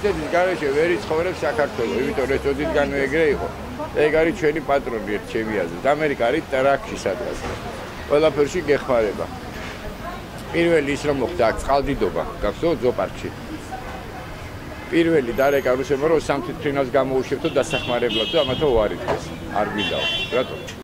რუსეთის გარეშე ვერ იცხოვრებს საქართველოს, იმიტომ რომ წოდითგანვე ეგრე იყო. ეგ არის ჩვენი პატრონი ერთ ჩემი აზრით. ამერიკა არის ტრაქში სადღაც. ყველაფერში გეხმარება. პირველი ის რომ მოხდა აქ წყალდიდობა, გახსოვთ ზოოპარკში. პირველი დარეკა რუსებმა რომ სამთითრინავს გამოუშვებთ და დასახმარებლად და ამათო უარი დღეს. არ გვინდაო. რატო?